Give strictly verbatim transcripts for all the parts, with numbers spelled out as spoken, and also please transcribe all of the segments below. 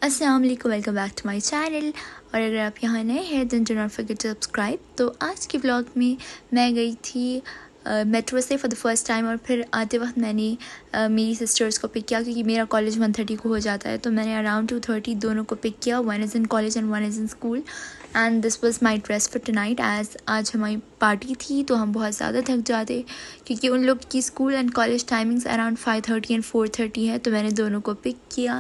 अस्सलाम वालेकुम, welcome back to my channel. और अगर आप यहाँ नए हैं then do not forget to subscribe. तो आज के व्लॉग में मैं गई थी मेट्रो से फॉर द फर्स्ट टाइम, और फिर आते वक्त मैंने uh, मेरी सिस्टर्स को पिक किया क्योंकि मेरा कॉलेज वन थर्टी को हो जाता है। तो मैंने अराउंड टू थर्टी दोनों को पिक किया। One is in college and one is in school, and this was my dress for tonight. As आज हमारी पार्टी थी तो हम बहुत ज़्यादा थक जाते क्योंकि उन लोग की school and college timings around five thirty and four thirty है। तो मैंने दोनों को पिक किया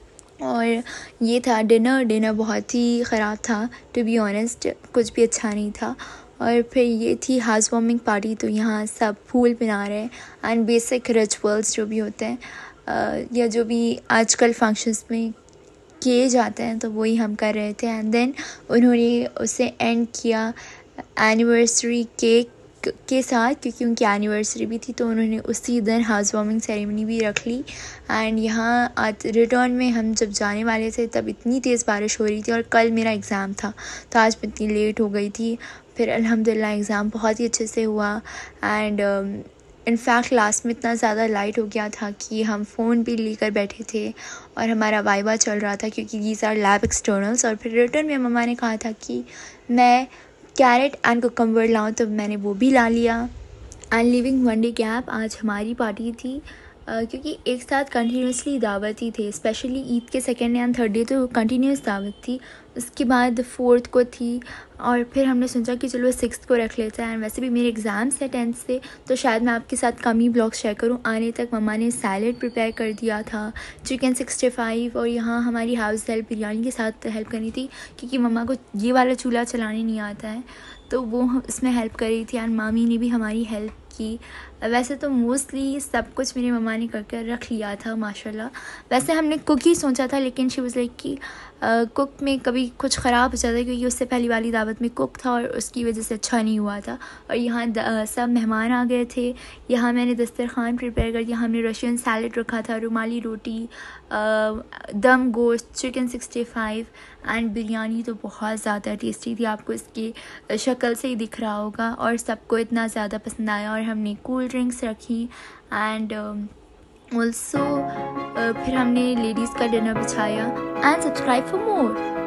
और ये था डिनर। डिनर बहुत ही ख़राब था, टू बी ऑनेस्ट, कुछ भी अच्छा नहीं था। और फिर ये थी हाउस वार्मिंग पार्टी, तो यहाँ सब फूल बना रहे हैं एंड बेसिक रिचुअल्स जो भी होते हैं या जो भी आजकल फंक्शंस में किए जाते हैं तो वही हम कर रहे थे। एंड देन उन्होंने उसे एंड किया एनिवर्सरी केक के साथ, क्योंकि उनकी एनिवर्सरी भी थी तो उन्होंने उसी दिन हाउस वार्मिंग सेरेमनी भी रख ली। एंड यहाँ आज रिटर्न में हम जब जाने वाले थे तब इतनी तेज़ बारिश हो रही थी और कल मेरा एग्ज़ाम था तो आज मैं इतनी लेट हो गई थी। फिर अल्हम्दुलिल्लाह एग्ज़ाम बहुत ही अच्छे से हुआ। एंड इनफैक्ट लास्ट में इतना ज़्यादा लाइट हो गया था कि हम फ़ोन भी लेकर बैठे थे और हमारा वाइवा चल रहा था क्योंकि दीज आर लैब एक्सटर्नल्स। और फिर रिटर्न में मम्मा ने कहा था कि मैं कैरेट एंड कुकम्बर लाऊं, तो मैंने वो भी ला लिया। And living one day gap आज हमारी पार्टी थी uh, क्योंकि एक साथ कंटिन्यूसली दावत ही थे, स्पेशली ईद के सेकेंड एंड थर्ड डे तो कंटिन्यूस दावत थी। उसके बाद फोर्थ को थी और फिर हमने सोचा कि चलो सिक्स्थ को रख लेते हैं। एंड वैसे भी मेरे एग्ज़ाम्स है टेंथ से, तो शायद मैं आपके साथ कम ही ब्लॉग शेयर करूं। आने तक मम्मा ने सैलड प्रिपेयर कर दिया था, चिकन सिक्सटी फाइव, और यहाँ हमारी हाउस हेल्प बिरयानी के साथ हेल्प करनी थी क्योंकि मम्मा को ये वाला चूल्हा चलाने नहीं आता है तो वो इसमें हेल्प कर रही थी। एंड मामी ने भी हमारी हेल्प की। वैसे तो मोस्टली सब कुछ मेरी मम्मा ने कर कर रख लिया था माशाल्लाह। वैसे हमने कुक ही सोचा था लेकिन शी वाज लाइक कि कुक में कभी कुछ ख़राब हो जाता है क्योंकि उससे पहली वाली दावत में कुक था और उसकी वजह से अच्छा नहीं हुआ था। और यहाँ सब मेहमान आ गए थे। यहाँ मैंने दस्तरखान प्रिपेयर कर दिया। हमने रशियन सैलड रखा था, रुमाली रोटी, दम गोश्त, chicken sixty five and biryani तो बहुत ज़्यादा टेस्टी थी, आपको इसकी शक्ल से ही दिख रहा होगा। और सबको इतना ज़्यादा पसंद आया। और हमने कूल ड्रिंक्स रखी एंड ऑल्सो फिर हमने लेडीज़ का डिनर बिछाया। And subscribe for more.